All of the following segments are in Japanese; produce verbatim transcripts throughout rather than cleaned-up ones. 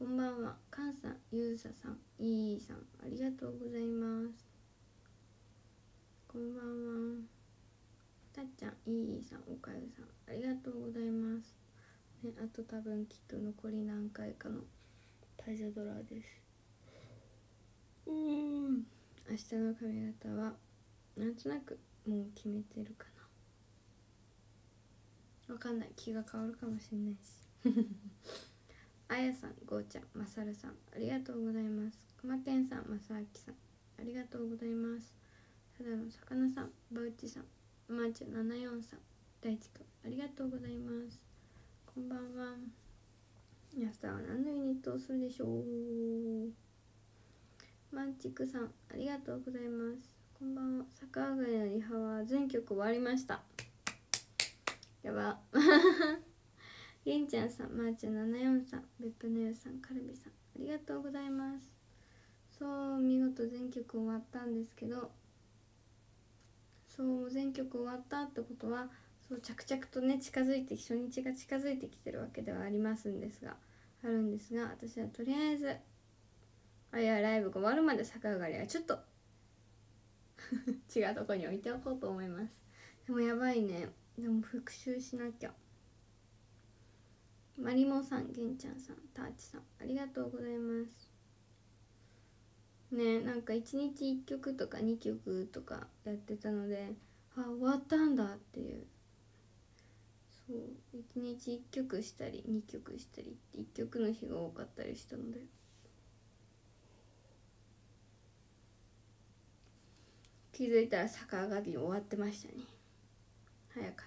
こんばんは。かんさん、ゆうささん、いいさん、ありがとうございます。こんばんは。たっちゃん、いいさん、おかゆさん、ありがとうございます。ね、あと多分きっと残り何回かの大河ドラです。うーん。明日の髪型はなんとなくもう決めてるかな。わかんない。気が変わるかもしれないし。あやさん、ごーちゃん、まさるさん、ありがとうございます。くまけんさん、まさあきさん、ありがとうございます。ただの魚さん、ばうちさん、まーちゃんななじゅうよんさん、大地くん、ありがとうございます。こんばんは。明日は何のユニットをするでしょう。マンチクさん、ありがとうございます。こんばんは。逆上がりのリハは全曲終わりました。やば。げんちゃんさん、まーちゃんななじゅうよんさん、べっぷのよさん、カルビさん、ありがとうございます。そう、見事全曲終わったんですけど、そう全曲終わったってことは、そう着々とね近づいて初日が近づいてきてるわけではありますんですがあるんですが私はとりあえずあいやライブが終わるまで逆上がりはちょっと違うとこに置いておこうと思います。でもやばいね。でも復習しなきゃ。マリモさん、げんちゃんさん、ターチさん、ありがとうございますね。なんかいちにちいっきょくとかにきょくとかやってたので、あ終わったんだっていう、そういちにちいっきょくしたりにきょくしたりっていっきょくの日が多かったりしたので、気づいたら逆上がり終わってましたね。早かった。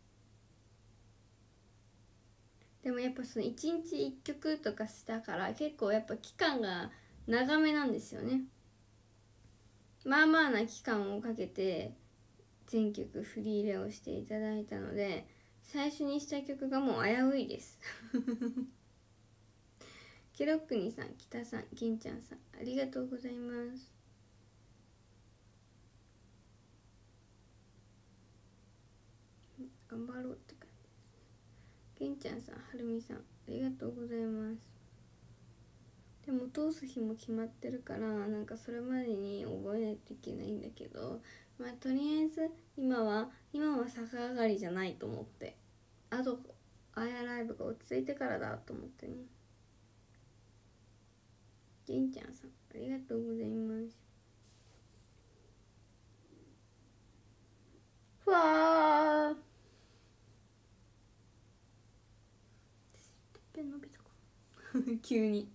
でもやっぱそのいちにちいっきょくとかしたから結構やっぱ期間が長めなんですよね。まあまあな期間をかけて全曲振り入れをしていただいたので、最初にした曲がもう危ういですケロックニさん、北さん、銀ちゃんさん、ありがとうございます。頑張ろうって感じです。銀ちゃんさん、はるみさん、ありがとうございます。でも通す日も決まってるからなんかそれまでに覚えないといけないんだけど、まあとりあえず今は今は逆上がりじゃないと思って、あとあやライブが落ち着いてからだと思ってね。げんちゃんさん、ありがとうございます。ふわーてっぺん伸びたか急に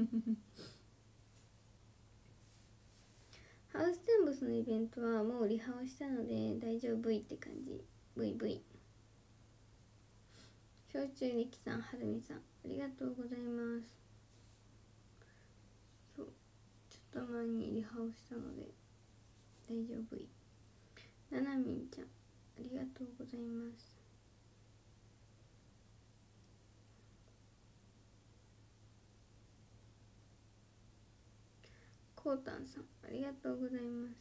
ハウステンボスのイベントはもうリハをしたので大丈夫いって感じ。 ブイブイ。 小中力さん、はるみさん、ありがとうございます。そうちょっと前にリハをしたので大丈夫い。ななみんちゃん、ありがとうございます。こうたんさん、ありがとうございます。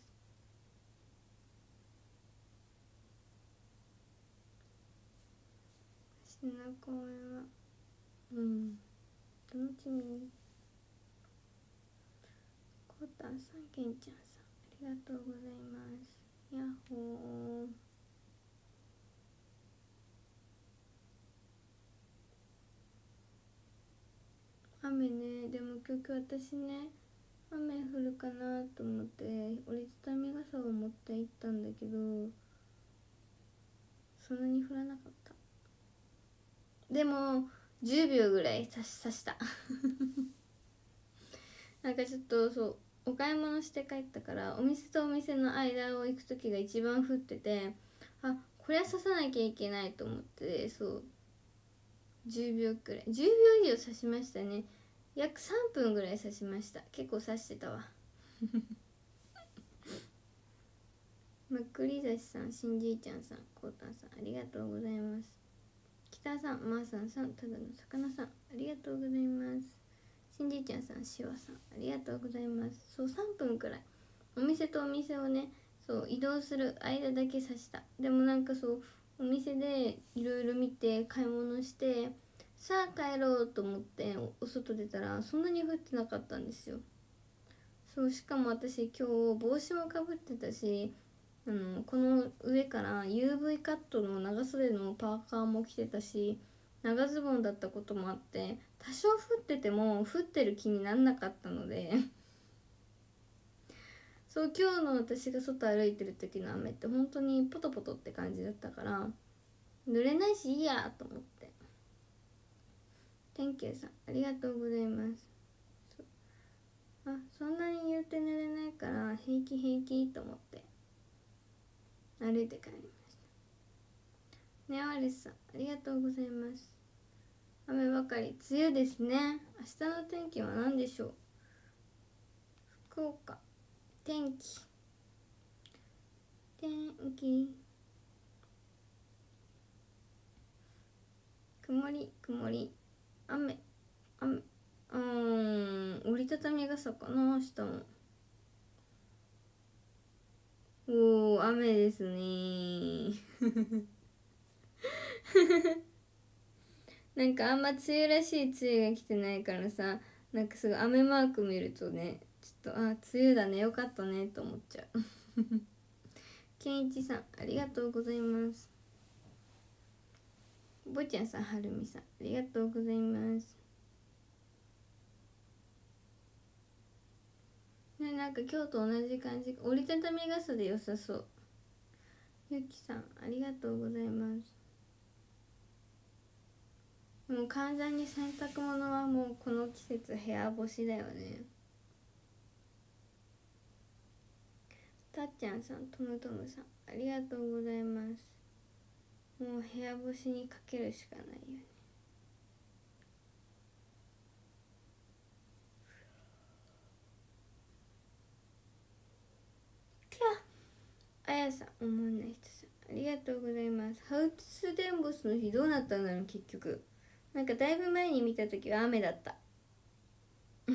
私の公演はうん楽しみに。こうたんさん、けんちゃんさん、ありがとうございます。やっほー。雨ね。でも今日私ね雨降るかなと思って折りたたみ傘を持って行ったんだけどそんなに降らなかった。でもじゅうびょうぐらい差し差したなんかちょっとそうお買い物して帰ったからお店とお店の間を行く時が一番降ってて、あこれは刺さなきゃいけないと思って、そうじゅうびょうくらいじゅうびょう以上刺しましたね。約さんぷんぐらい刺しました。結構刺してたわまっくりざしさん、しんじいちゃんさん、こうたんさん、ありがとうございます。北さん、まーさんさん、ただの魚さん、ありがとうございます。しんじいちゃんさん、しわさん、ありがとうございます。そうさんぷんくらいお店とお店をねそう移動する間だけ刺した。でもなんかそうお店でいろいろ見て買い物してさあ帰ろうと思ってお外出たらそんなに降ってなかったんですよ。そう、しかも私今日帽子もかぶってたし、あのこの上から ユーブイ カットの長袖のパーカーも着てたし、長ズボンだったこともあって多少降ってても降ってる気になんなかったのでそう今日の私が外歩いてる時の雨って本当にポトポトって感じだったから濡れないしいいやと思って。 Thank you さんありがとうございます。あ、そんなに言うて濡れないから平気平気と思って歩いて帰りましたね。アリスさんありがとうございます。雨ばかり、梅雨ですね。明日の天気は何でしょう。福岡、天気天気曇り曇り雨雨、うーん折りたたみ傘かな明日も。おー雨ですねなんかあんま梅雨らしい梅雨が来てないからさ、なんかすごい雨マーク見るとね、ちょっとあ梅雨だねよかったねと思っちゃうけんいちさんありがとうございます。ぼちゃんさん、はるみさんありがとうございます。ね、なんか今日と同じ感じ、折りたたみ傘で良さそう。ゆきさんありがとうございます。もう完全に洗濯物はもうこの季節部屋干しだよね。たっちゃんさん、とむとむさんありがとうございます。もう部屋干しにかけるしかないよね。きゃあやさん、おもんない人さんありがとうございます。ハウステンボスの日どうなったんだろう結局。なんかだいぶ前に見た時は雨だったただ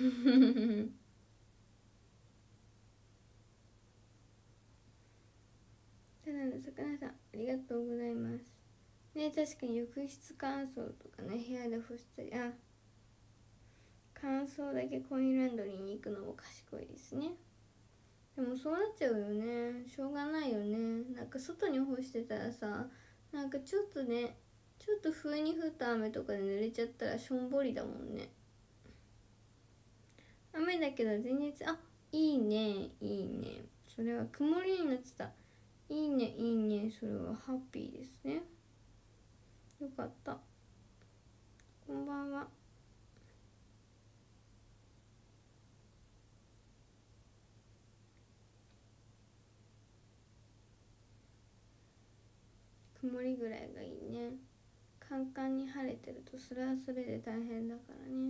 の魚さんありがとうございますね。確かに浴室乾燥とかね、部屋で干したり、あ乾燥だけコインランドリーに行くのも賢いですね。でもそうなっちゃうよね、しょうがないよね。なんか外に干してたらさ、なんかちょっとね、ちょっと不意に降った雨とかで濡れちゃったらしょんぼりだもんね。雨だけど全然、あいいねいいね、それは曇りになってた。いいねいいね、それはハッピーですね。よかった。こんばんは。曇りぐらいがいいね。カンカンに晴れてるとそれはそれで大変だからね。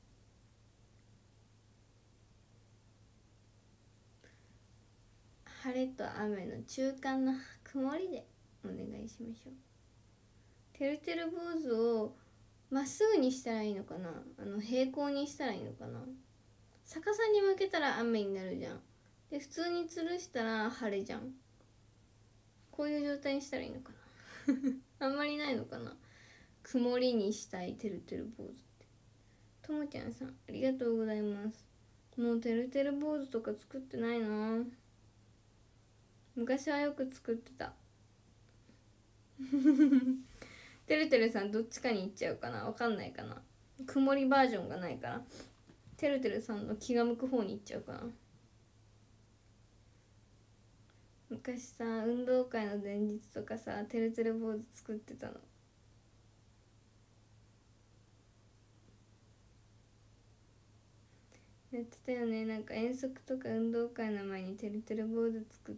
晴れと雨の中間の曇りでお願いしましょう。てるてる坊主をまっすぐにしたらいいのかな、あの平行にしたらいいのかな。逆さに向けたら雨になるじゃん。で普通に吊るしたら晴れじゃん。こういう状態にしたらいいのかなあんまりないのかな、曇りにしたいてるてる坊主って。ともちゃんさんありがとうございます。もうてるてる坊主とか作ってないな。昔はよく作ってたてるてるさんどっちかに行っちゃうかな、わかんないかな。曇りバージョンがないからてるてるさんの気が向く方に行っちゃうかな。昔さ運動会の前日とかさてるてる坊主作ってたの。やってたよね。なんか遠足とか運動会の前にてるてる坊主作って、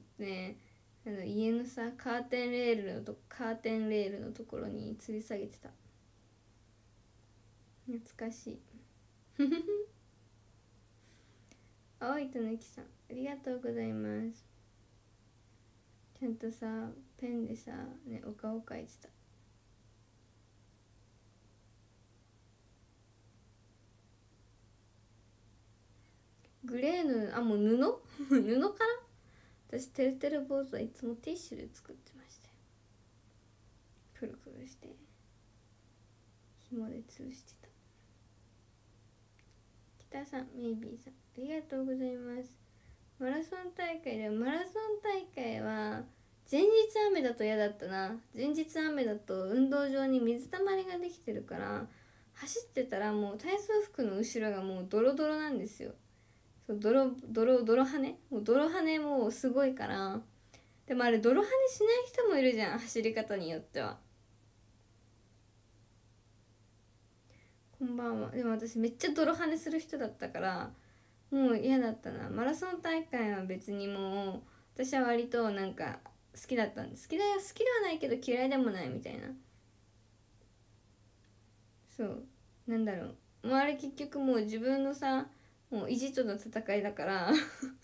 あの家のさカーテンレールのとカーテンレールのところに吊り下げてた。懐かしい青いたぬきさんありがとうございます。ちゃんとさペンでさ、ね、お顔描いてた。グレーのあもう布布から私てるてる坊主はいつもティッシュで作ってましたよ。くるくるして紐で吊るしてた。北さん、メイビーさん、ありがとうございます。マラソン大会でマラソン大会は前日雨だと嫌だったな。前日雨だと運動場に水たまりができてるから、走ってたらもう体操服の後ろがもうドロドロなんですよ。そう、泥泥泥跳ねもう泥跳ねもうすごいから。でもあれ泥跳ねしない人もいるじゃん、走り方によっては。こんばんは。でも私めっちゃ泥跳ねする人だったからもう嫌だったな。マラソン大会は別にもう私は割となんか好きだったんです。好きだよ、好きではないけど嫌いでもないみたいな。そうなんだろう、もうあれ結局もう自分のさもう意地との戦いだから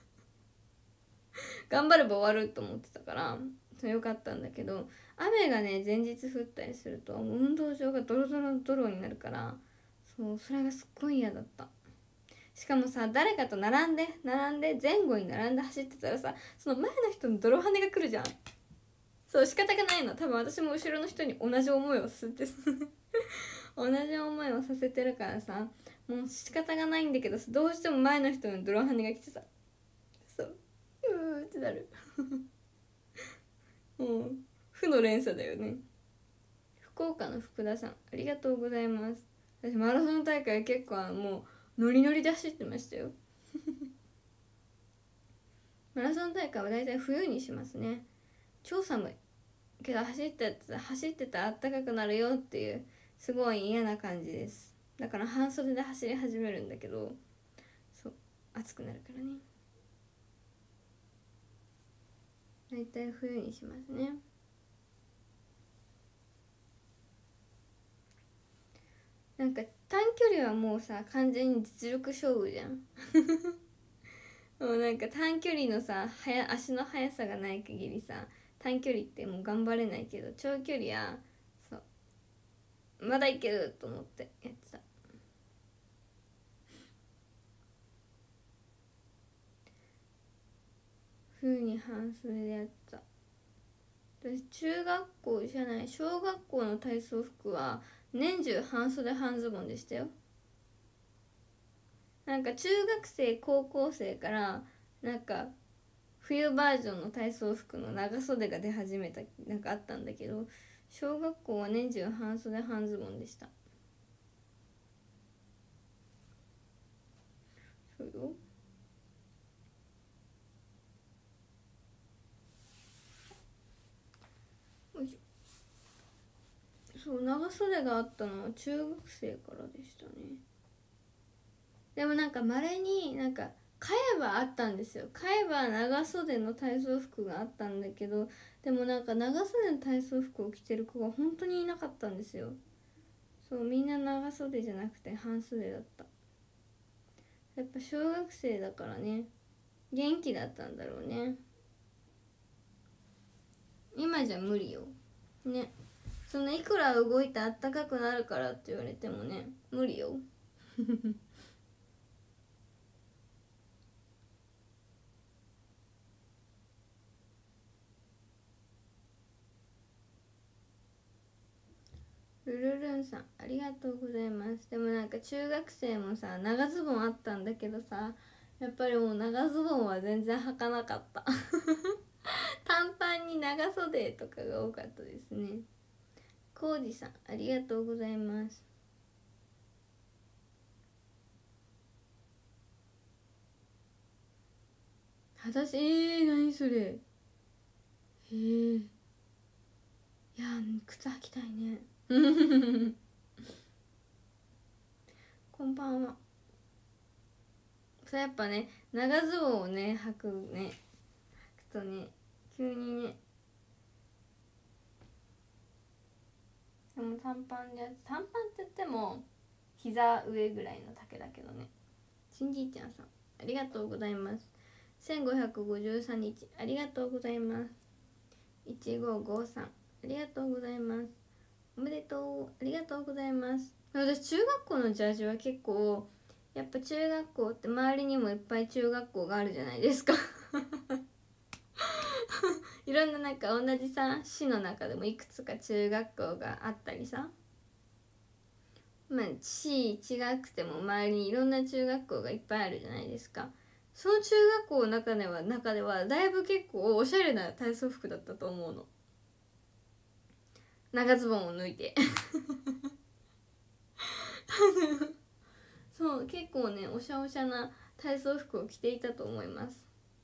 頑張れば終わると思ってたからそうよかったんだけど、雨がね前日降ったりするともう運動場がドロドロドロになるから、そうそれがすっごい嫌だった。しかもさ、誰かと並んで並んで前後に並んで走ってたらさ、その前の人の泥跳ねが来るじゃん。そう仕方がないの。多分私も後ろの人に同じ思いをさせて同じ思いをさせてるからさ、もう仕方がないんだけど、どうしても前の人の泥跳ねが来てさ、そううーってなるもう負の連鎖だよね。福岡の福田さん、ありがとうございます。私マラソン大会結構もうノリノリで走ってましたよマラソン大会はだいたい冬にしますね。超寒いけど走ってた走ってたらあったかくなるよっていうすごい嫌な感じです。だから半袖で走り始めるんだけど、そう暑くなるからね。だいたい冬にしますね。なんか短距離はもうさ完全に実力勝負じゃんもうなんか短距離のさはや足の速さがない限りさ短距離ってもう頑張れないけど、長距離はそうまだいけると思ってやってた。冬に半袖でやってた。私中学校じゃない小学校の体操服は年中半袖半ズボンでしたよ。なんか中学生高校生からなんか冬バージョンの体操服の長袖が出始めたなんかあったんだけど、小学校は年中半袖半ズボンでした。そうよ。よいしょ。そう長袖があったのは中学生からでしたね。でもなんかまれになんか買えばあったんですよ。買えば長袖の体操服があったんだけど、でもなんか長袖の体操服を着てる子が本当にいなかったんですよ。そうみんな長袖じゃなくて半袖だった。やっぱ小学生だからね元気だったんだろうね。今じゃ無理よね。そのいくら動いてあったかくなるからって言われてもね無理よルルルンさんありがとうございます。でもなんか中学生もさ長ズボンあったんだけどさ、やっぱりもう長ズボンは全然履かなかった短パンに長袖とかが多かったですね。コウジさんありがとうございます。私えー、何それへえー、いや靴履きたいねこんばんは。それやっぱね長ズボンをね履くね履くとね急にね、でも短パンでや短パンって言っても膝上ぐらいの丈だけどね。しんじいちゃんさんありがとうございます。せんごひゃくごじゅうさんにちありがとうございます。いちごごさんありがとうございます。おめでとうありがとうございます。私中学校のジャージは結構やっぱ中学校って周りにもいっぱい中学校があるじゃないですかいろんななんか同じさ市の中でもいくつか中学校があったりさ、 まあ市違くても周りにいろんな中学校がいっぱいあるじゃないですか。その中学校の中では中ではだいぶ結構おしゃれな体操服だったと思うの。長ズボンを脱いでそう結構ねおしゃおしゃな体操服を着ていたと思います。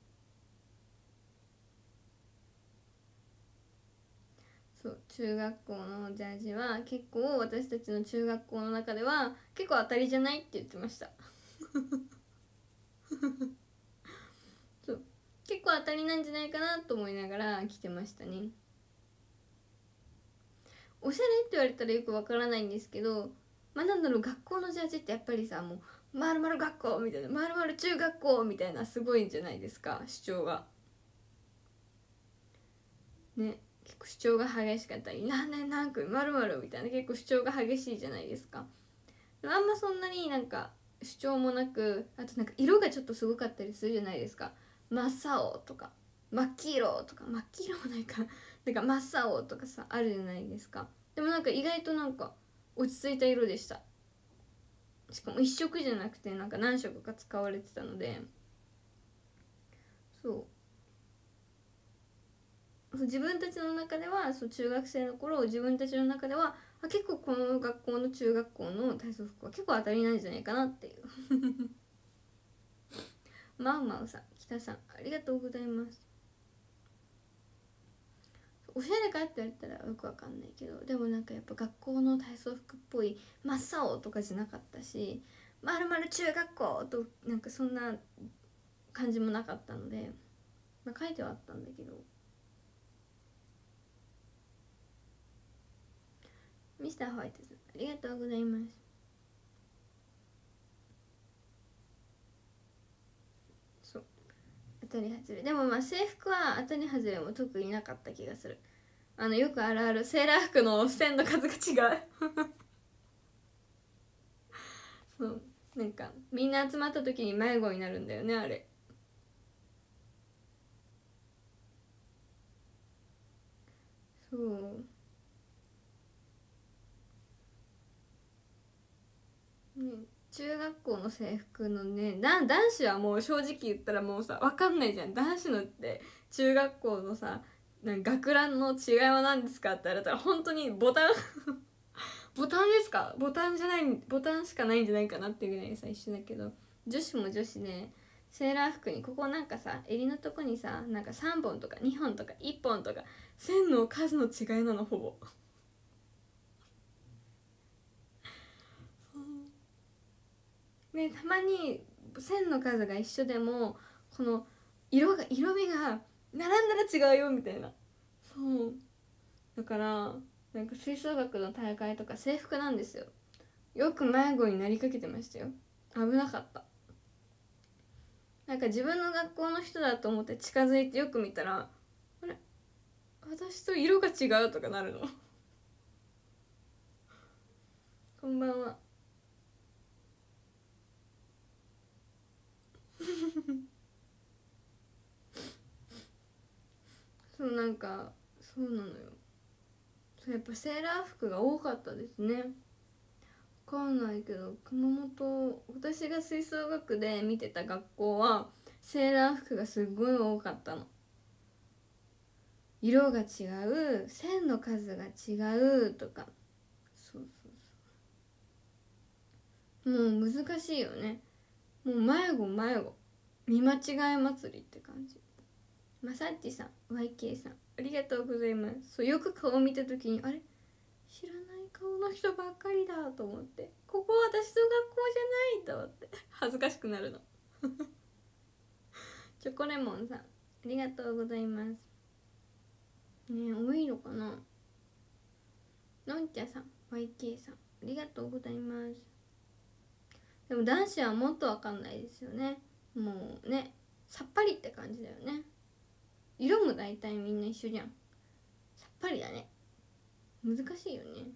そう中学校のジャージは結構私たちの中学校の中では結構当たりじゃないって言ってましたそう結構当たりなんじゃないかなと思いながら着てましたね。おしゃれって言われたらよくわからないんですけど、まあなんだろう、学校のジャージってやっぱりさ、もうまるまる学校みたいな、まるまる中学校みたいなすごいんじゃないですか、主張がね。結構主張が激しかったり、何年何組まるまるみたいな結構主張が激しいじゃないですか。あんまそんなになんか主張もなく、あとなんか色がちょっとすごかったりするじゃないですか。真っ青とか真っ黄色とか、真っ黄色もないかなんか真っ青とかさあるじゃないですか。でもなんか意外となんか落ち着いた色でした。しかも一色じゃなくてなんか何色か使われてたので、そう自分たちの中では、そう中学生の頃自分たちの中ではあ結構この学校の中学校の体操服は結構当たりなんじゃないかなっていうマウマウさん、北さんありがとうございます。おしゃれかって言われたらよくわかんないけど、でもなんかやっぱ学校の体操服っぽい真っ青とかじゃなかったし、まるまる中学校となんかそんな感じもなかったので、まあ、書いてはあったんだけど。ミスターホワイトさんありがとうございます。そう当たり外れでもまあ制服は当たり外れも特になかった気がする。あのよくあるあるセーラー服の線の数が違うそうなんかみんな集まった時に迷子になるんだよねあれ。そうね、中学校の制服のね男子はもう正直言ったらもうさ分かんないじゃん。男子のって中学校のさなんか学ランの違いは何ですかって言われたら本当にボタンボタンですか、ボタンじゃない、ボタンしかないんじゃないかなっていうぐらいさ一緒だけど、女子も女子でセーラー服にここなんかさ襟のとこにさなんかさんぼんとかにほんとかいっぽんとか線の数の違いなのほぼね、たまに線の数が一緒でもこの色が色味が並んだら違うよみたいな。そうだからなんか吹奏楽の大会とか制服なんですよ。よく迷子になりかけてましたよ。危なかった。なんか自分の学校の人だと思って近づいてよく見たらあれ私と色が違うとかなるのこんばんはそうなんかそうなのよ。そうやっぱセーラー服が多かったですね。わかんないけど熊本、私が吹奏楽で見てた学校はセーラー服がすっごい多かったの。色が違う、線の数が違うとか。そうそうそう、もう難しいよね。もう迷子迷子見間違い祭りって感じ。まさっちさん ワイケー さんありがとうございます。そうよく顔見た時にあれ知らない顔の人ばっかりだと思って、ここ私の学校じゃないと思って恥ずかしくなるのチョコレモンさんありがとうございますね。多いのかな。のんちゃさん ワイケー さんありがとうございます。でも男子はもっとわかんないですよね。もうねさっぱりって感じだよね。色も大体みんな一緒じゃん。さっぱりだね。難しいよね。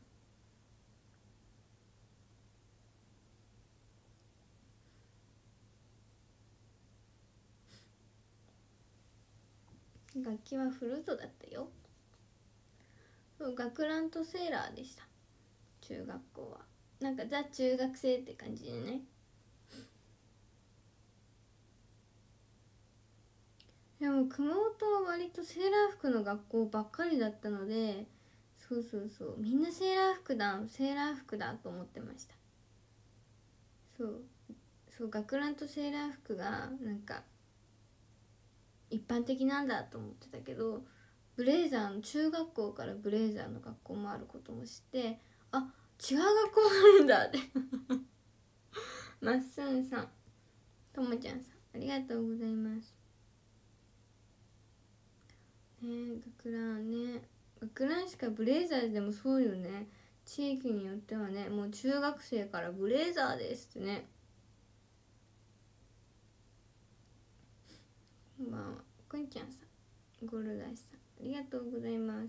楽器はフルートだったよ。そう学ランとセーラーでした中学校は。 なんかザ中学生って感じでね。でも熊本は割とセーラー服の学校ばっかりだったので、そうそうそう、みんなセーラー服だセーラー服だと思ってました。そうそう学ランとセーラー服がなんか一般的なんだと思ってたけど、ブレーザーの中学校からブレーザーの学校もあることも知って、あ、違う学校もあるんだってまっすんさん、ともちゃんさん、ありがとうございます。ね、学ランね、学ランしかブレーザーでもそうよね。地域によってはね、もう中学生からブレーザーですってね。こんばんは、くんちゃんさん、ゴルダシさん、ありがとうございます。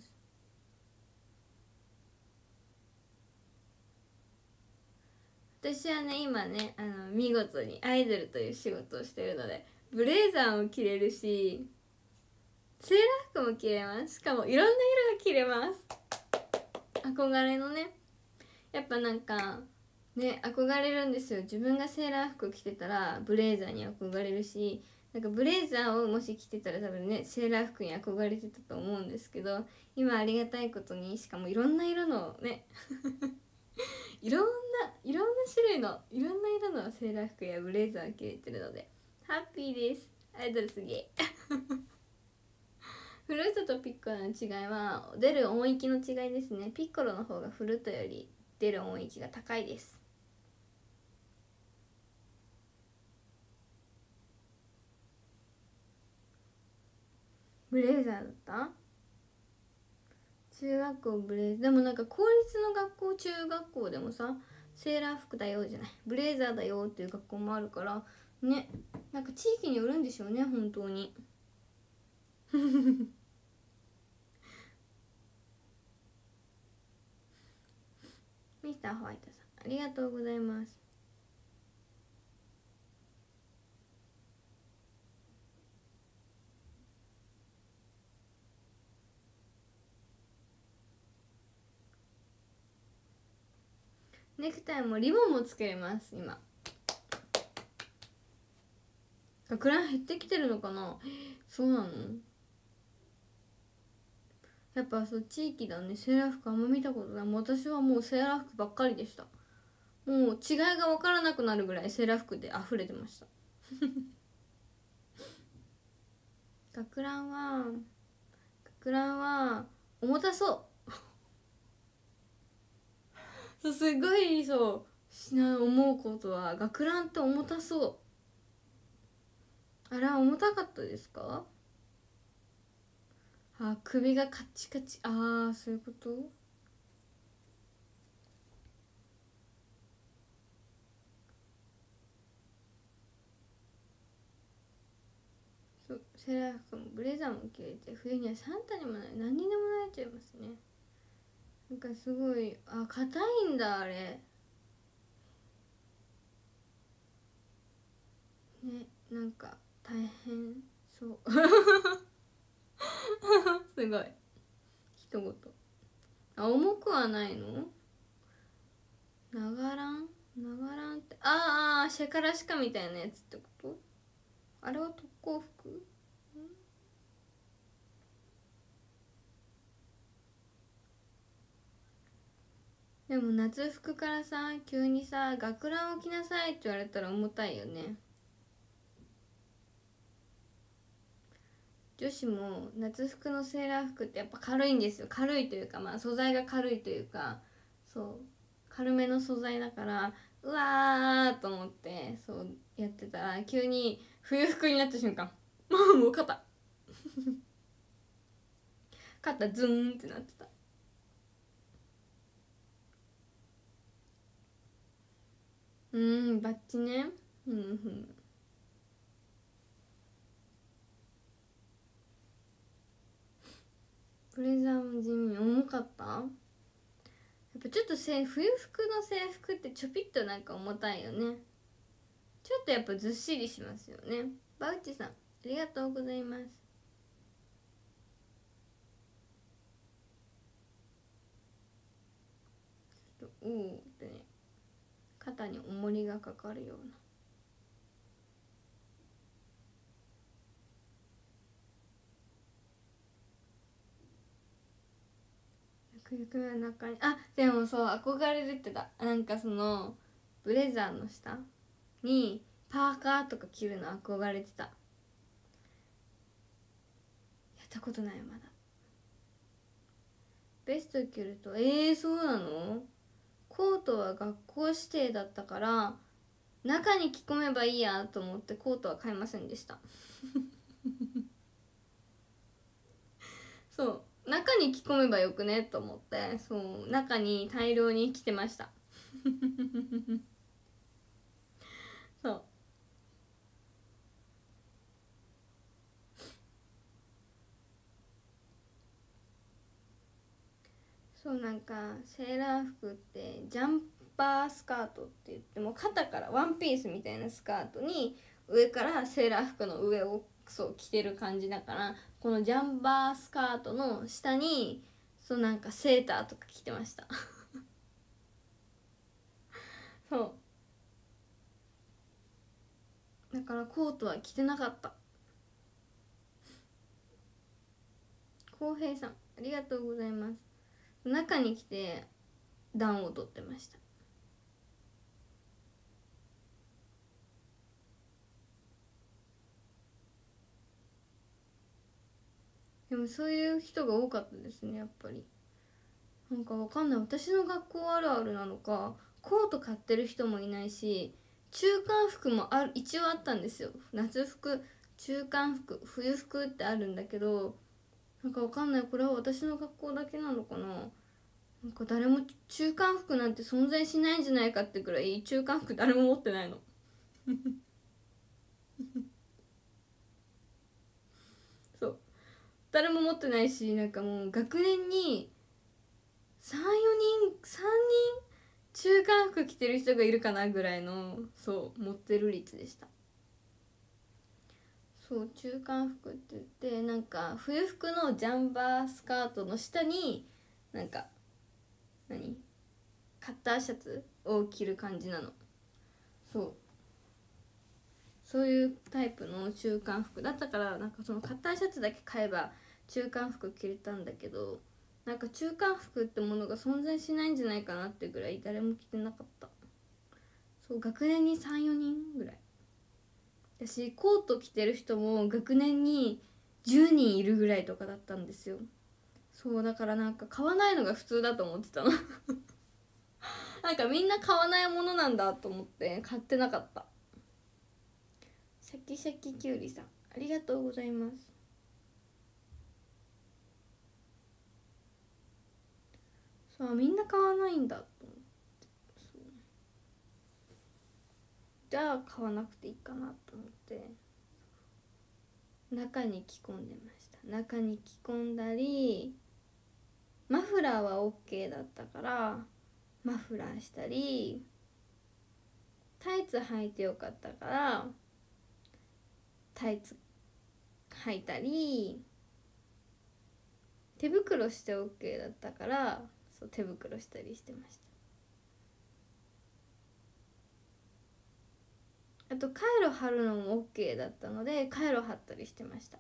私はね、今ね、あの見事にアイドルという仕事をしてるので、ブレーザーも着れるし、セーラー服も着れます。しかもいろんな色が着れます。憧れのね、やっぱなんかね、憧れるんですよ。自分がセーラー服着てたらブレーザーに憧れるし、なんかブレーザーをもし着てたら多分ね、セーラー服に憧れてたと思うんですけど、今ありがたいことに、しかもいろんな色のねいろんないろんな種類のいろんな色のセーラー服やブレーザー着れてるのでハッピーです。アイドルすげえフルートとピッコロの違いは出る音域の違いですね。ピッコロの方がフルートより出る音域が高いです。ブレーザーだった？中学校ブレーザーでもなんか公立の学校、中学校でもさ、セーラー服だよじゃない、ブレーザーだよっていう学校もあるからね。なんか地域によるんでしょうね、本当にミスターホワイトさん、ありがとうございます。ネクタイもリボンもつけれます。今学ラン減ってきてるのかな。そうなの？やっぱそう地域だね。セーラー服あんま見たことない。私はもうセーラー服ばっかりでした。もう違いが分からなくなるぐらいセーラー服で溢れてました学ランは学ランは重たそうそう、すごいそうしな思うことは、学ランって重たそう。あれは重たかったですか？あ、首がカチカチ、ああそういうこと。そう、セーラー服もブレザーも着れて、冬にはサンタにもなれ、何にでもなれちゃいますね。なんかすごい、あ、硬いんだあれね。なんか大変そうすごい一言。あ、重くはないの？長ラン長ランって、ああシェカラシカみたいなやつってこと？あれは特攻服？でも夏服からさ、急にさ学ランを着なさいって言われたら重たいよね。女子も夏服のセーラー服ってやっぱ軽いんですよ。軽いというか、まあ素材が軽いというか、そう軽めの素材だから、うわーと思ってそうやってたら、急に冬服になった瞬間もう肩肩ズーンってなってた。うーん、バッチね。うんうん。ブレザーも地味に重かった。やっぱちょっとせ冬服の制服ってちょぴっとなんか重たいよね。ちょっとやっぱずっしりしますよね。バウチさん、ありがとうございます。おおってね。 肩に重りがかかるような。ゆくゆくは中に、あ、でもそう憧れるってた。なんかそのブレザーの下にパーカーとか着るの憧れてた。やったことない。まだベスト着ると、えー、そうなの？コートは学校指定だったから中に着込めばいいやと思ってコートは買いませんでしたそう中に着込めばよくねと思って、そう中に大量に着てましたそうそう、なんかセーラー服ってジャンパースカートって言っても肩からワンピースみたいなスカートに上からセーラー服の上をそう着てる感じだから、このジャンパースカートの下にそうなんかセーターとか着てましたそうだからコートは着てなかった。浩平さんありがとうございます。中に着て暖を取ってました。でもそういう人が多かったですね、やっぱり。なんかわかんない、私の学校あるあるなのかコート買ってる人もいないし、中間服もある一応あったんですよ。夏服、中間服、冬服ってあるんだけど、なんかわかんない、これは私の学校だけなのかな。なんか誰も中間服なんて存在しないんじゃないかってくらい中間服誰も持ってないのそう誰も持ってないし、なんかもう学年にさん、よにんさんにん中間服着てる人がいるかなぐらいの、そう持ってる率でした。そう中間服って言って、なんか冬服のジャンバースカートの下になんか何カッターシャツを着る感じなの。そうそういうタイプの中間服だったから、なんかそのカッターシャツだけ買えば中間服着れたんだけど、なんか中間服ってものが存在しないんじゃないかなってぐらい誰も着てなかった。そう学年にさん、よにんぐらいだし、コート着てる人も学年にじゅうにんいるぐらいとかだったんですよ。そうだからなんか買わないのが普通だと思ってたのなんかみんな買わないものなんだと思って買ってなかった。シャキシャキきゅうりさんありがとうございます。そうみんな買わないんだと思って、そうじゃあ買わなくていいかなと思って中に着込んでました。中に着込んだり、マフラーは OK だったからマフラーしたり、タイツ履いてよかったからタイツ履いたり、手袋して OK だったからそう手袋したりしてました。あとカイロ貼るのも OK だったのでカイロ貼ったりしてました。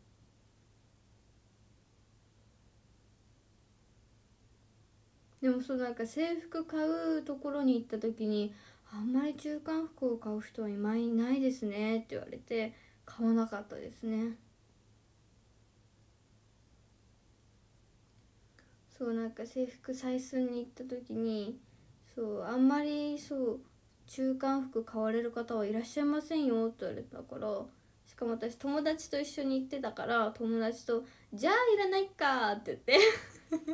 でもそうなんか制服買うところに行った時に、あんまり中間服を買う人はいないですねって言われて買わなかったですね。そうなんか制服採寸に行った時に、そうあんまりそう中間服買われる方はいらっしゃいませんよって言われたから、しかも私友達と一緒に行ってたから友達とじゃあいらないかって言って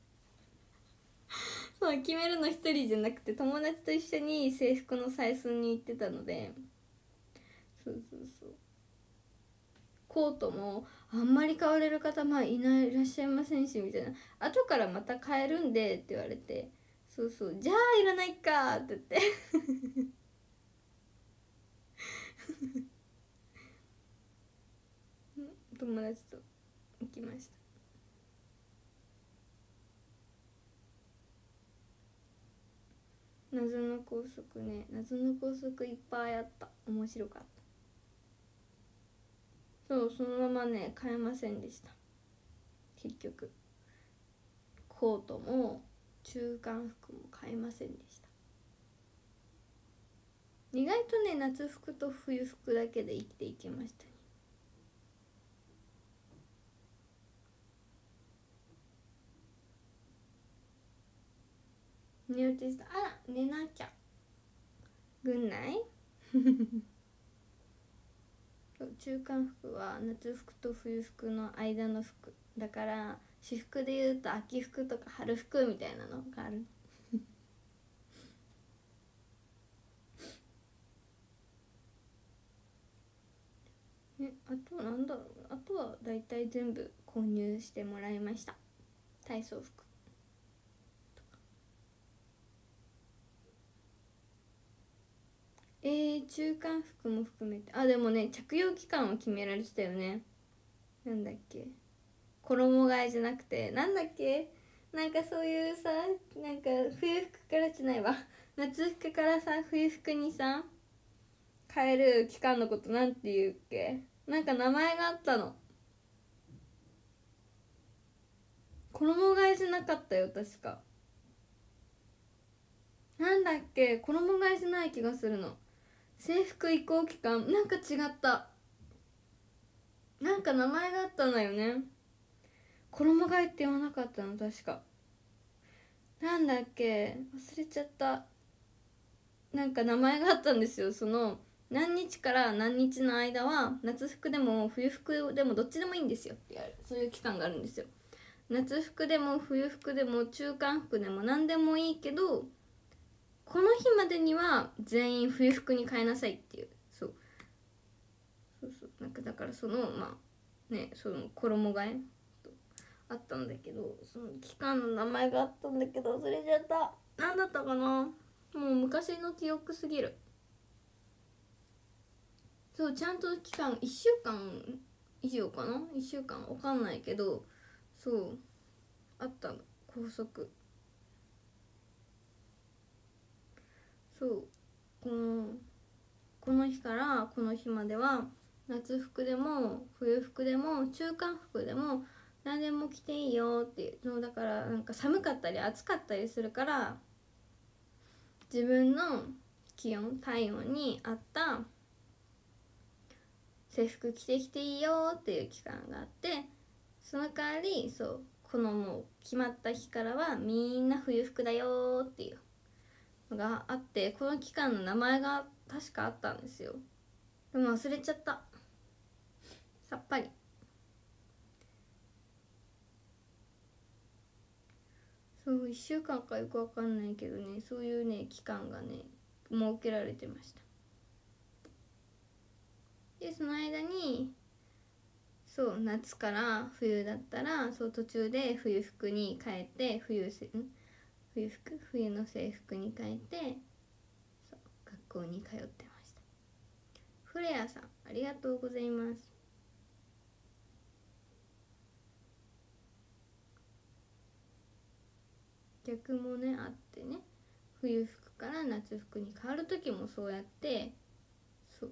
そう決めるの一人じゃなくて友達と一緒に制服の採寸に行ってたので、そうそうそうコートもあんまり買われる方まあいないいらっしゃいませんしみたいな、後からまた買えるんでって言われて、そうそうじゃあいらないかって言って友達と行きました。な謎の校則ね、謎の校則いっぱいあった。面白かった。そう、そのままね変えませんでした。結局コートも中間服も変えませんでした。意外とね夏服と冬服だけで生きていけましたね。寝落ちした。あら寝なきゃ。軍内中間服は夏服と冬服の間の服だから、私服でいうと秋服とか春服みたいなのがあるえ、あとなんだろう、あとはだいたい全部購入してもらいました。体操服えー、中間服も含めて、あでもね着用期間を決められてたよね。なんだっけ、衣替えじゃなくてなんだっけ、なんかそういうさ、なんか冬服からじゃないわ夏服からさ冬服にさ変える期間のことなんて言うっけ、なんか名前があったの。衣替えじゃなかったよ確か。なんだっけ、衣替えじゃない気がするの。制服移行期間なんか違った、なんか名前があったのよね。衣替えって言わなかったの確か。なんだっけ忘れちゃった。なんか名前があったんですよ。その何日から何日の間は夏服でも冬服でもどっちでもいいんですよってやる、そういう期間があるんですよ。夏服でも冬服でも中間服でも何でもいいけど、この日までには全員冬服に変えなさいっていう、そうそうそう、なんかだからそのまあね、その衣替えあったんだけど、その期間の名前があったんだけど忘れちゃった。何だったかな、もう昔の記憶すぎる。そうちゃんと期間いっしゅうかん以上かな、いっしゅうかんわかんないけど、そうあったの校則。そうこのこの日からこの日までは夏服でも冬服でも中間服でも何でも着ていいよっていうのだから、なんか寒かったり暑かったりするから自分の気温体温に合った制服着てきていいよっていう期間があって、その代わりそうこのもう決まった日からはみんな冬服だよっていうのがあって、この期間の名前が確かあったんですよ。でも忘れちゃった、さっぱり。そういっしゅうかんかよくわかんないけどね、そういうね期間がね設けられてました。でその間にそう夏から冬だったらそう途中で冬服に変えて冬せん冬服冬の制服に変えてそう学校に通ってました。フレアさんありがとうございます。逆もねあってね、冬服から夏服に変わる時もそうやってそう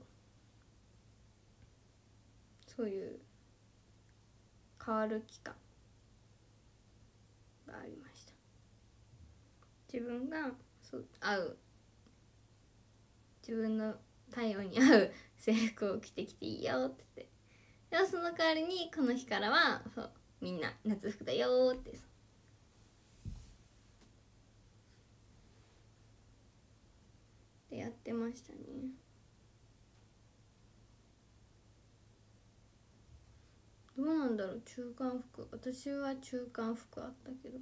そういう変わる期間がありました。自分がそう合う自分の体温に合う制服を着てきていいよって言って、でその代わりにこの日からはそうみんな夏服だよってでやってましたね。どうなんだろう中間服、私は中間服あったけど、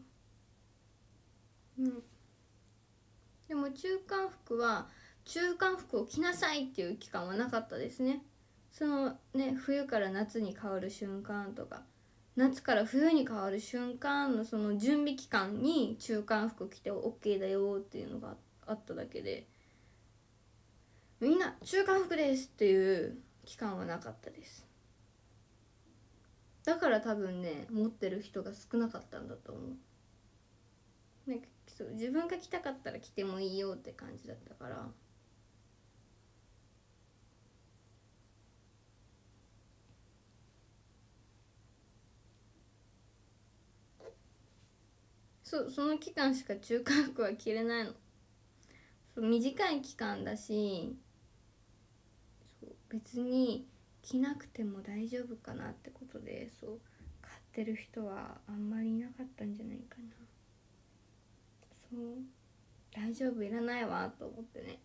うんでも中間服は中間服を着なさいっていう期間はなかったですね。そのね冬から夏に変わる瞬間とか夏から冬に変わる瞬間のその準備期間に中間服着て OK だよっていうのがあっただけで、みんな中間服ですっていう期間はなかったです。だから多分ね持ってる人が少なかったんだと思う。なんかそう自分が来たかったら来てもいいよって感じだったから。そうその期間しか中華服は着れないの。そう短い期間だし、そう別に着なくても大丈夫かなってことで、そう買ってる人はあんまりいなかったんじゃないかな。そう大丈夫いらないわと思ってね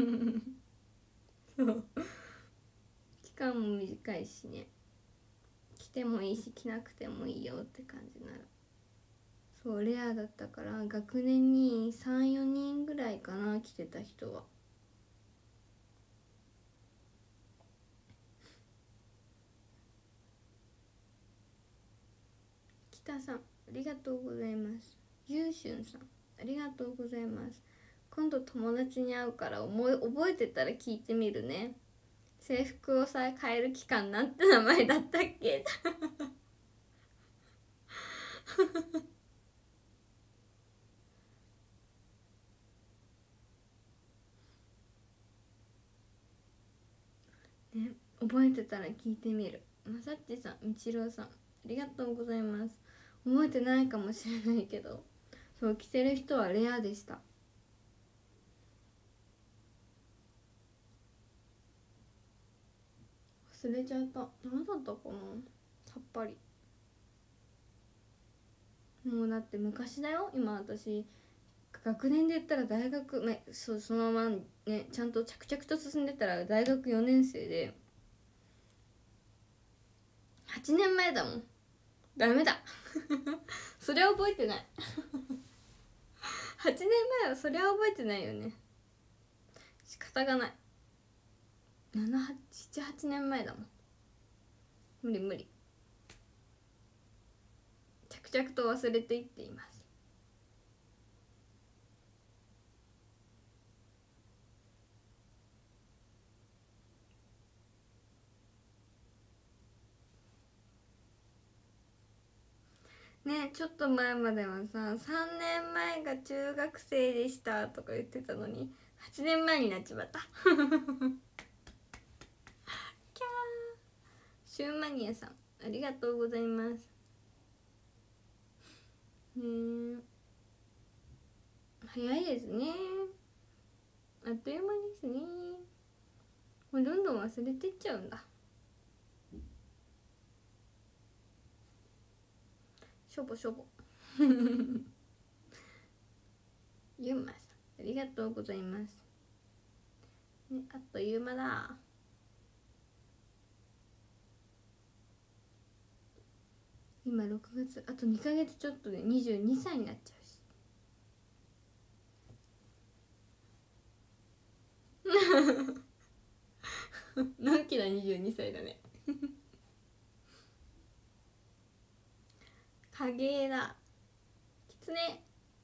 そう期間も短いしね、着てもいいし着なくてもいいよって感じなら。そうレアだったから学年にさんよにんぐらいかな着てた人は。北さんありがとうございます。ゆうしゅんさんありがとうございます。今度友達に会うから思い覚えてたら聞いてみるね。制服をさ変える期間なんて名前だったっけね、覚えてたら聞いてみる。まさっちさんみちろうさんありがとうございます。覚えてないかもしれないけど、そう着てる人はレアでした。忘れちゃった。何だったかな、さっぱり。もうだって昔だよ。今私学年で言ったら大学、ま、そうそのままねちゃんと着々と進んでたら大学よねん生ではちねんまえだもん。ダメだそれは覚えてないはちねんまえはそれは覚えてないよね。仕方がない。ななはちはちねんまえだもん。無理無理。着々と忘れていっています。ね、ちょっと前まではささんねんまえが中学生でしたとか言ってたのにはちねんまえになっちまったキャー。シューマニアさんありがとうございます。ね早いですね。あっという間ですね。もうどんどん忘れてっちゃうんだ。しょぼしょぼゆうまさんありがとうございます、ね、あっという間だ。今ろくがつ、あとにかげつちょっとでにじゅうにさいになっちゃうしのんきなにじゅうにさいだね影だ。きつね。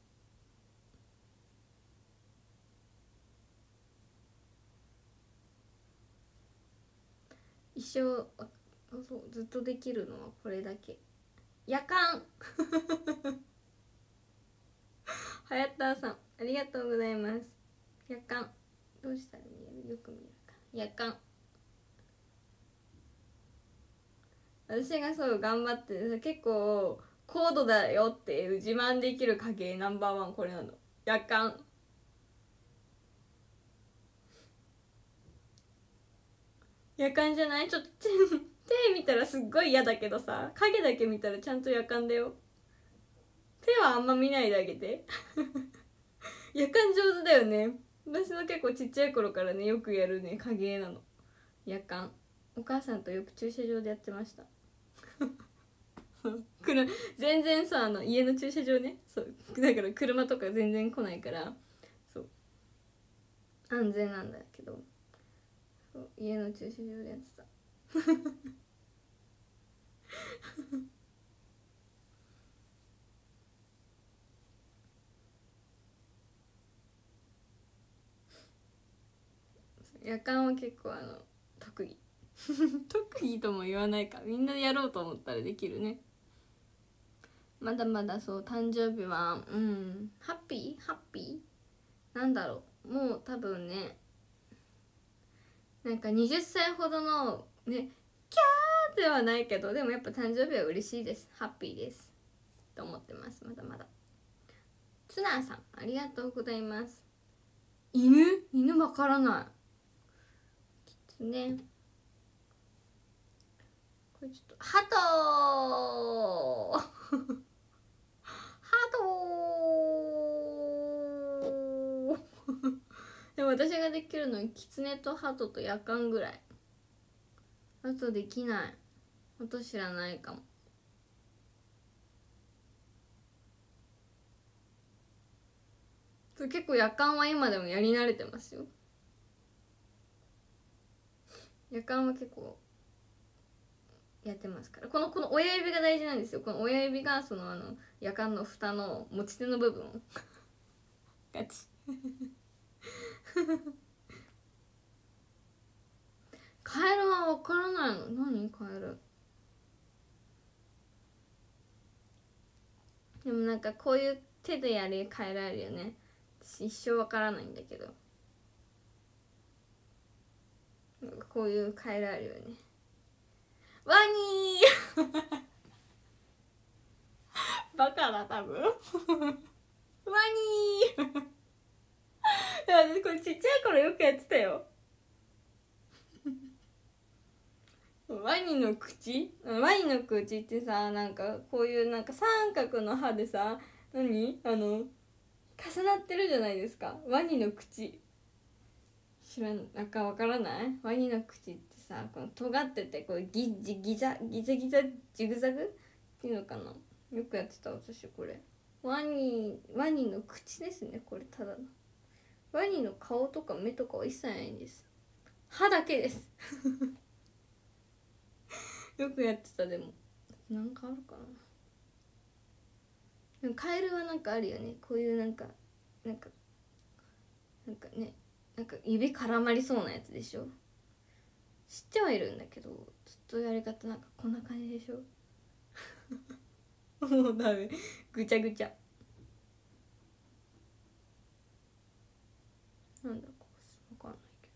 一生そうずっとできるのはこれだけ。夜間はやったーさんありがとうございます。夜間どうしたら見える、よく見えるか。夜間私がそう頑張って結構高度だよっていう自慢できる影ナンバーワンこれなの。夜間夜間じゃない？ちょっと手見たらすっごい嫌だけどさ、影だけ見たらちゃんと夜間だよ。手はあんま見ないであげて夜間上手だよね。私の結構ちっちゃい頃からねよくやるね影なの。夜間お母さんとよく駐車場でやってました全然さあの家の駐車場ね、そうだから車とか全然来ないからそう安全なんだけど、そう家の駐車場でやってた夜間は結構あの特技特技とも言わないか、みんなやろうと思ったらできるね。 まだまだそう誕生日はうんハッピーハッピーなんだろう、もう多分ねなんかはたちほどのねキャーではないけど、でもやっぱ誕生日は嬉しいです、ハッピーですと思ってます。まだまだ。ツナーさんありがとうございます。犬犬わからないきつね。これちょっとハトーハトーでも私ができるのはキツネとハトとヤカンぐらい。あとできない。あと知らないかも。結構夜間は今でもやり慣れてますよ。夜間は結構やってますから。このこの親指が大事なんですよ。この親指がそのあの夜間の蓋の持ち手の部分をガチカエルは分からないの。何カエル。でもなんかこういう手でやるカエルあるよね。私一生分からないんだけど、なんかこういうカエルあるよね。ワニーバカだ多分ワニーいや私これちっちゃい頃よくやってたよワニの口ワニの口ってさ、なんかこういうなんか三角の歯でさ、何あの重なってるじゃないですか。ワニの口知らん、なんかわからない？ワニの口ってさ、この尖っててこうギギギザギザギザジグザグっていうのかな。よくやってた私これ。ワニワニの口ですねこれ。ただのワニの顔とか目とかは一切ないんです。歯だけですよくやってた。でもなんかあるかな。でもカエルはなんかあるよね、こういうなんかなんかなんかね、なんか指絡まりそうなやつでしょ。知ってはいるんだけど、ずっとやり方なんかこんな感じでしょもうダメ、ぐちゃぐちゃ。なんだこう分かんないけ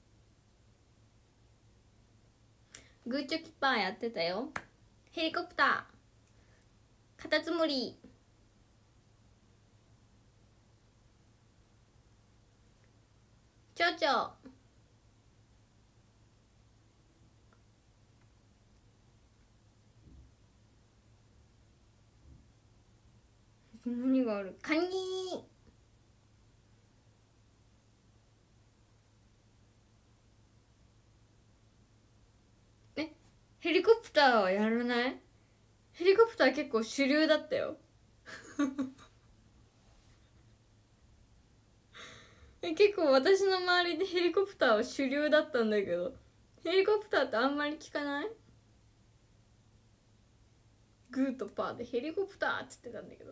ど。グーチョキパーやってたよ。ヘリコプター、カタツムリ、チョウチョウ、何がある？カニー。え、ヘリコプターはやらない？ヘリコプター結構主流だったよえ、結構私の周りでヘリコプターは主流だったんだけど、ヘリコプターってあんまり聞かない？グーとパーでヘリコプターっつってたんだけど。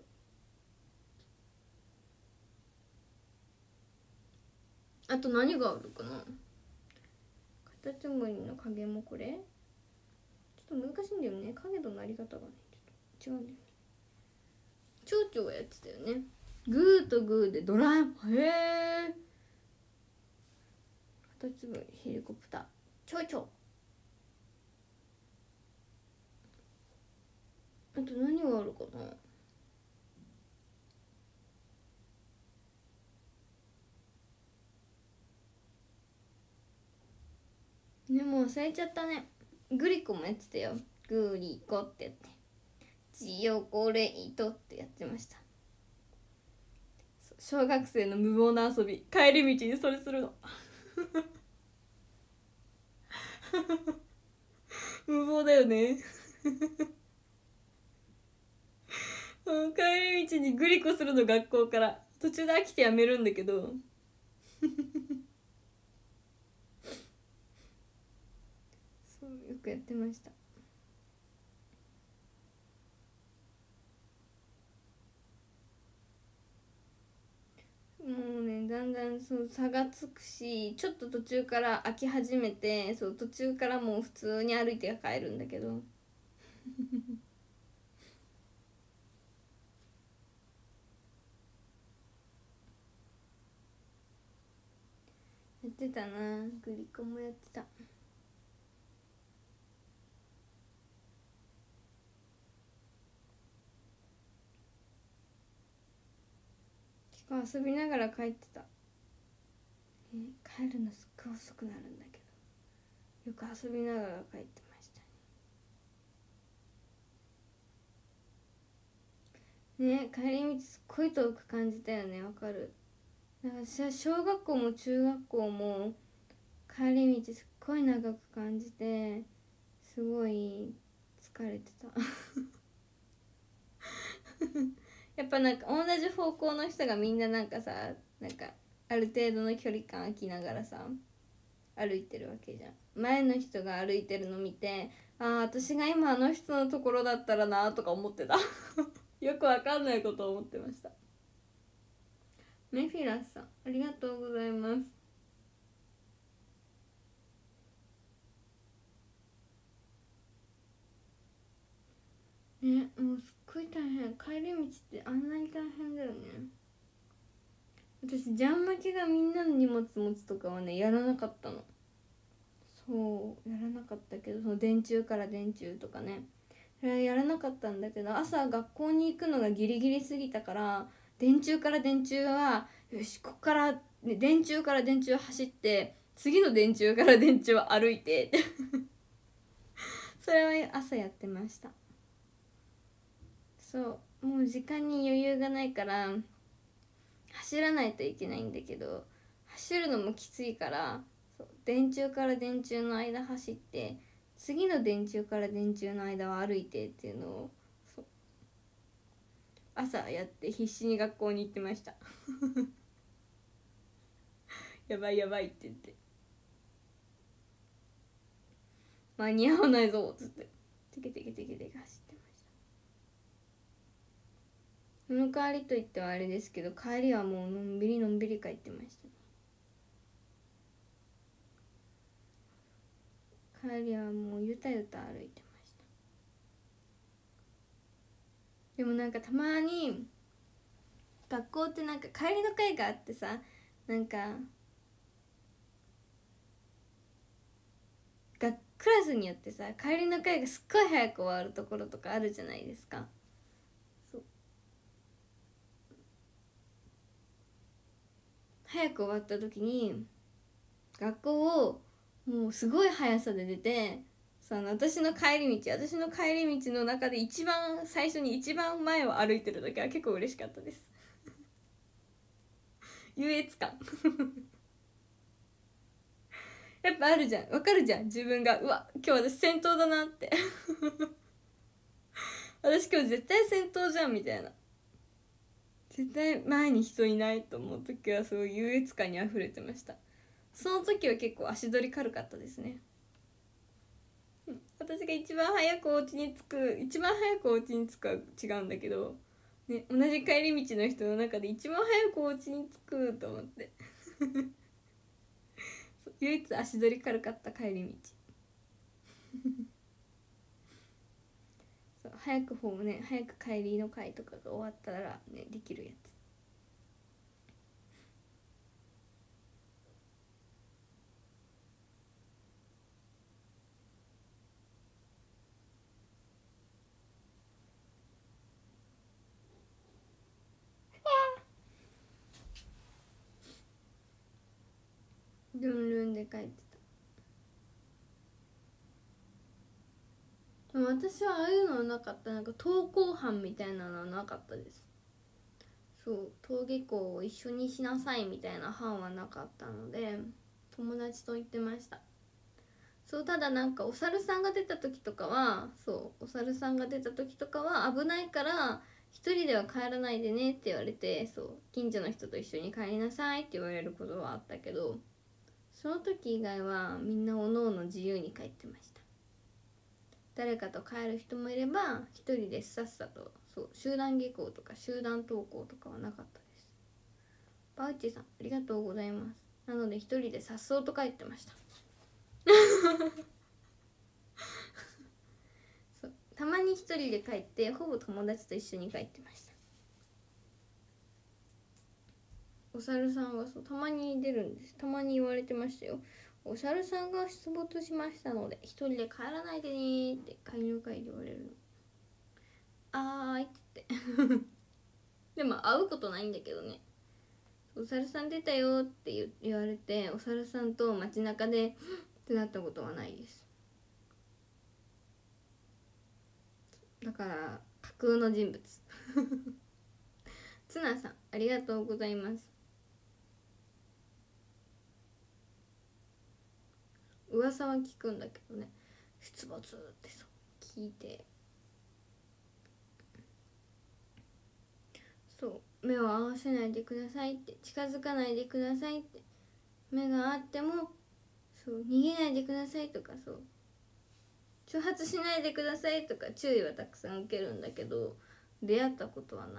あと何があるかな。カタツムリの影もこれちょっと難しいんだよね、影のなり方がねちょっと違うんだよね。チョウチョウやってたよね。グーとグーでドラえもん。へえ。カタツムリ、ヘリコプター、チョウチョウ。あと何があるかな。でも忘れちゃったね。グリコもやってたよ。グリコってやって、チヨコレイトってやってました。小学生の無謀な遊び、帰り道にそれするの無謀だよね帰り道にグリコするの、学校から。途中で飽きてやめるんだけどそうよくやってました。もうね、だんだんそう差がつくし、ちょっと途中から飽き始めて、そう途中からもう普通に歩いて帰るんだけどってたな、グリコもやってた。結構遊びながら帰ってた。え帰るのすっごい遅くなるんだけど、よく遊びながら帰ってましたね。ね、帰り道すっごい遠く感じたよね。わかる。なんか私は小学校も中学校も帰り道すっごい長く感じて、すごい疲れてたやっぱなんか同じ方向の人がみんななんかさ、なんかある程度の距離感空きながらさ歩いてるわけじゃん。前の人が歩いてるの見て、ああ私が今あの人のところだったらなとか思ってたよくわかんないことを思ってました。メフィラスさんありがとうございます。ね、もうすっごい大変。帰り道ってあんなに大変だよね。私ジャン負けがみんなの荷物持つとかはねやらなかったの。そうやらなかったけど、その電柱から電柱とかね、それはやらなかったんだけど、朝学校に行くのがギリギリすぎたから、電柱から電柱はよしここから、ね、電柱から電柱走って次の電柱から電柱歩いてそれは朝やってました。そうもう時間に余裕がないから走らないといけないんだけど、走るのもきついから、そう電柱から電柱の間走って次の電柱から電柱の間を歩いてっていうのをそう朝やって必死に学校に行ってましたやばいやばいって言って間に合わないぞっつってテケテケテケテケ走ってました。その代わりといってはあれですけど、帰りはもうのんびりのんびり帰ってましたね。帰りはもうゆたゆた歩いてました。でもなんかたまに学校ってなんか帰りの会があってさ、なんかがクラスによってさ帰りの会がすっごい早く終わるところとかあるじゃないですか。そう早く終わった時に学校をもうすごい速さで出て、その私の帰り道私の帰り道の中で一番最初に一番前を歩いてる時は結構嬉しかったです優越感やっぱあるじゃん、わかるじゃん自分が、うわ今日私先頭だなって私今日絶対先頭じゃんみたいな、絶対前に人いないと思う時はすごい優越感にあふれてました。その時は結構足取り軽かったですね。私が一番早くお家に着く一番早くお家に着くは違うんだけど、ね、同じ帰り道の人の中で一番早くお家に着くと思って唯一足取り軽かった帰り道そう早く方ね早く帰りの会とかが終わったらねできるやつ。ルンルンで帰ってた。でも私はああいうのはなかった。なんか登校班みたいなのはなかったです。そう登下校を一緒にしなさいみたいな班はなかったので友達と行ってました。そうただなんかお猿さんが出た時とかはそうお猿さんが出た時とかは危ないから一人では帰らないでねって言われて、そう近所の人と一緒に帰りなさいって言われることはあったけど、その時以外はみんなおのおの自由に帰ってました。誰かと帰る人もいれば一人でさっさと、そう集団下校とか集団登校とかはなかったです。バウチさんありがとうございます。なので一人でさっそうと帰ってましたそうたまに一人で帰ってほぼ友達と一緒に帰ってました。 お猿さんはそうたまに出るんです。たまに言われてましたよ。お猿さんが出没しましたので一人で帰らないでねって帰りの会で言われるの。あーいって言ってでも会うことないんだけどね。お猿さん出たよって言われてお猿さんと街中でってなったことはないです。だから架空の人物ツナさんありがとうございます。噂は聞くんだけどね、出没ってそう聞いて、そう目を合わせないでくださいって、近づかないでくださいって、目があってもそう逃げないでくださいとか、そう挑発しないでくださいとか注意はたくさん受けるんだけど出会ったことはない。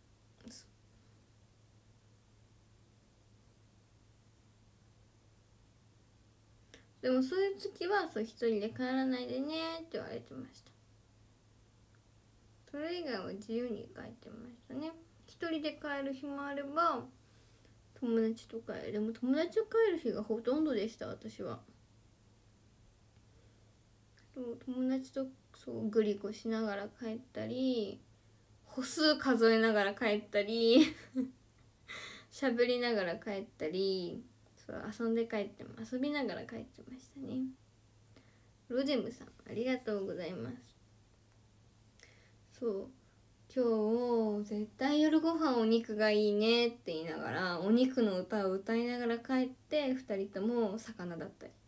でもそういう時はそう一人で帰らないでねって言われてました。それ以外は自由に帰ってましたね。一人で帰る日もあれば友達と帰る、でも友達と帰る日がほとんどでした私は。そう友達とそうグリコしながら帰ったり歩数数えながら帰ったり喋りながら帰ったり、そう遊んで帰っても遊びながら帰ってましたね。ロジェムさんありがとうございます。そう今日絶対夜ご飯お肉がいいねって言いながらお肉の歌を歌いながら帰ってふたりとも魚だったり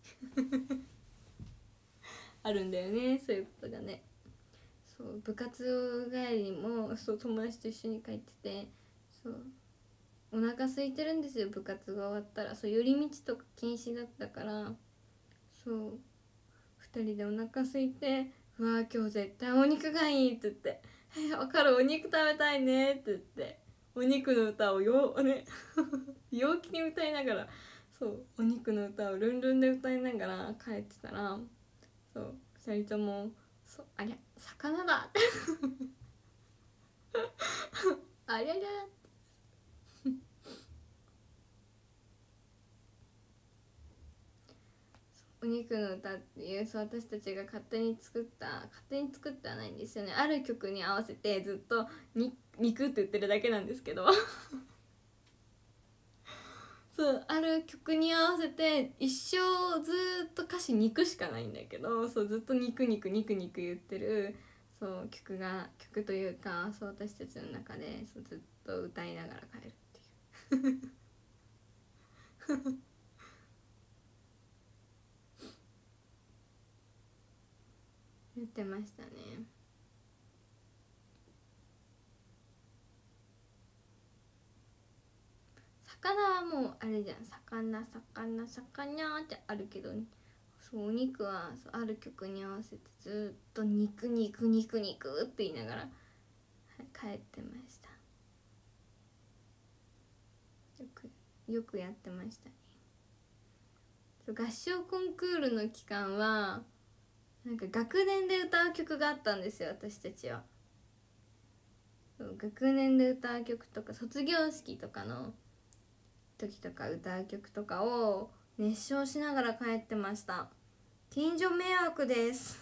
あるんだよね、そういうことがね。そう部活帰りにもそう友達と一緒に帰ってて、そうお腹空いてるんですよ部活が終わったら。そう寄り道とか禁止だったからそうふたりでお腹空いて「うわ今日絶対お肉がいい」って言って「え分かるお肉食べたいね」って言ってお肉の歌をよね陽気に歌いながらそうお肉の歌をルンルンで歌いながら帰ってたらそうふたりともそうありゃ魚だってありゃりゃお肉の歌っていうそう私たちが勝手に作った勝手に作ってはないんですよね。ある曲に合わせてずっとに肉って言ってるだけなんですけどそうある曲に合わせて一生ずっと歌詞肉しかないんだけどそうずっと肉肉肉肉言ってるそう曲が曲というかそう私たちの中でそうずっと歌いながら帰るっていう言ってましたね。魚はもうあれじゃん、魚魚魚ってあるけど、そうお肉はそうある曲に合わせてずっと肉肉肉肉って言いながら、はい、帰ってました。よくよくやってましたね。そう合唱コンクールの期間はなんか学年で歌う曲があったんですよ私たちは。そう学年で歌う曲とか卒業式とかの時とか歌う曲とかを熱唱しながら帰ってました。近所迷惑です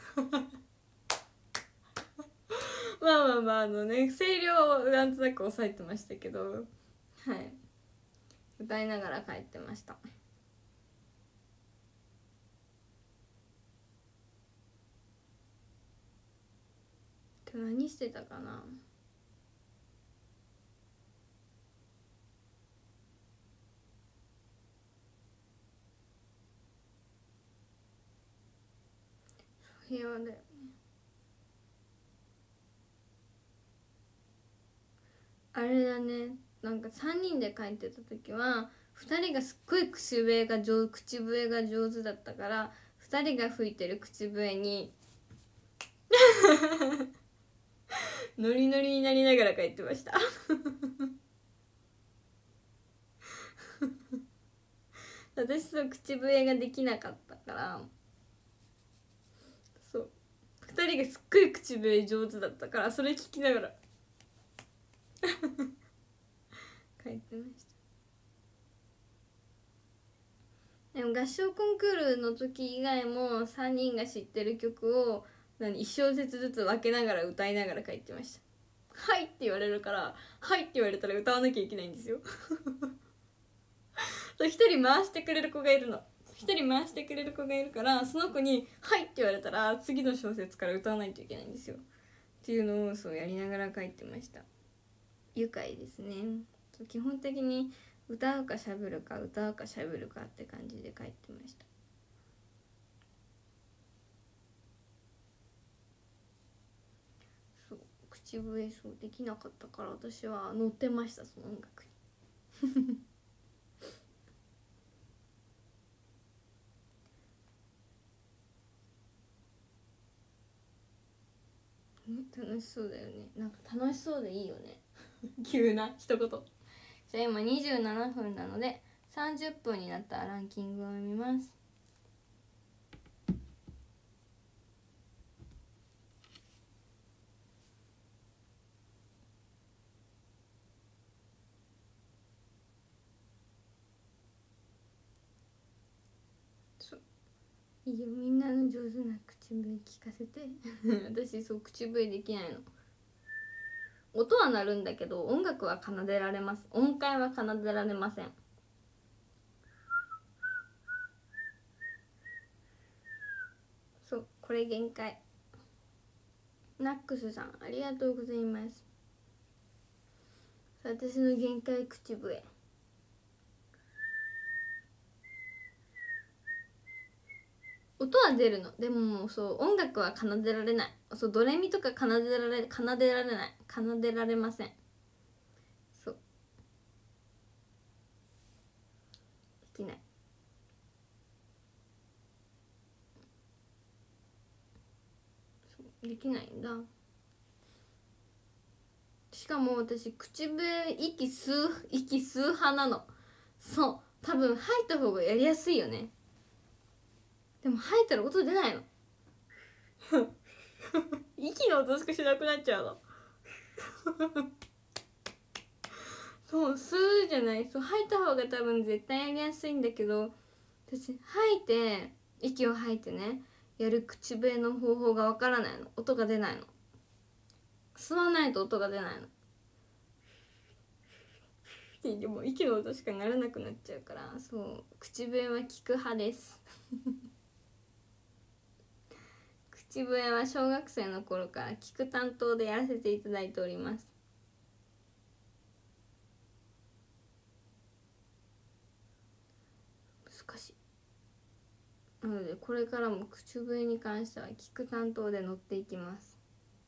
まあまあまああのね声量をなんとなく抑えてましたけど、はい歌いながら帰ってました。何してたかな。平和だよね。あれだね、なんかさんにんで帰ってた時はふたりがすっごい口笛が上口笛が上手だったからふたりが吹いてる口笛にノリノリになりながら帰ってました私そう口笛ができなかったからそうふたりがすっごい口笛上手だったからそれ聞きながら帰ってました。 でも合唱コンクールの時以外もさんにんが知ってる曲を何いち小節ずつ分けながら歌いながら帰ってました。はいって言われるからはいって言われたら歌わなきゃいけないんですよ一人回してくれる子がいるの。一人回してくれる子がいるからその子にはいって言われたら次の小節から歌わないといけないんですよっていうのをそうやりながら帰ってました。愉快ですね。基本的に歌うかしゃべるか歌うかしゃべるかって感じで帰ってました。そう口笛そうできなかったから私は乗ってましたその音楽に楽しそうだよね。なんか楽しそうでいいよね急な一言。じゃあ今にじゅうななふんなのでさんじゅっぷんになったらランキングを見ます。そういいよみんなの上手な口笛聞かせて私そう口笛できないの。音は鳴るんだけど音楽は奏でられます。音階は奏でられません。そうこれ限界。ナックスさんありがとうございます。私の限界口笛。音は出るの。でももうそう音楽は奏でられない。そうドレミとか奏でられ奏でられない奏でられません。そうできない。そうできないんだ。しかも私口笛息吸う息吸う派なの。そう多分吐いた方がやりやすいよね。でも吐いたら音出ないの息の音しかしなくなっちゃうのそう吸うじゃない。そう吐いた方が多分絶対やりやすいんだけど私吐いて息を吐いてねやる口笛の方法がわからないの。音が出ないの。吸わないと音が出ないのでも息の音しかならなくなっちゃうからそう口笛は聞く派です口笛は小学生の頃から聞く担当でやらせていただいております。難しいなのでこれからも口笛に関しては聞く担当で乗っていきます。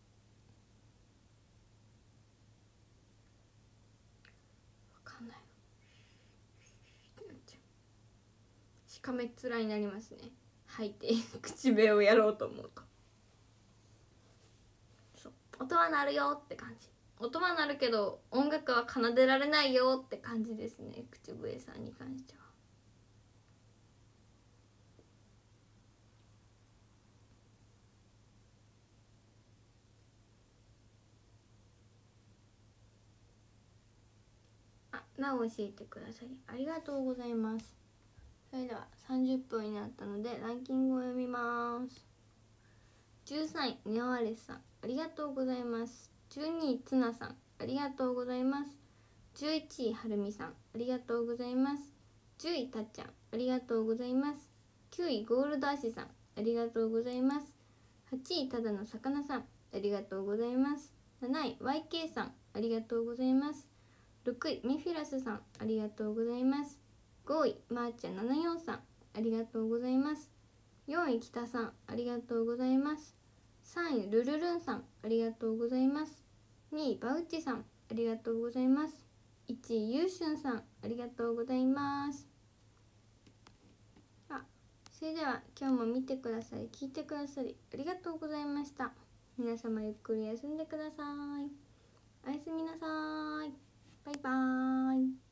分かんないしかめっ面になりますね吐いて口笛をやろうと思うと。そう音は鳴るよって感じ。音は鳴るけど音楽は奏でられないよって感じですね口笛さんに関しては。あ、なお教えてくださりありがとうございます。それではさんじゅっぷんになったのでランキングを読みます。じゅうさんいネオアレスさんありがとうございます。じゅうにいツナさんありがとうございます。じゅういちいはるみさんありがとうございます。じゅういたっちゃんありがとうございます。きゅういゴールドアシさんありがとうございます。はちいただの魚さんありがとうございます。なない ワイケー さんありがとうございます。ろくいメフィラスさんありがとうございます。ごいマーチャななじゅうよんさんありがとうございます。よんい北さんありがとうございます。さんいルルルンさんありがとうございます。にいバウチさんありがとうございます。いちいユーシュンさんありがとうございます。あ、それでは今日も見てくださり聞いてくださりありがとうございました。皆様ゆっくり休んでください。おやすみなさい。バイバーイ。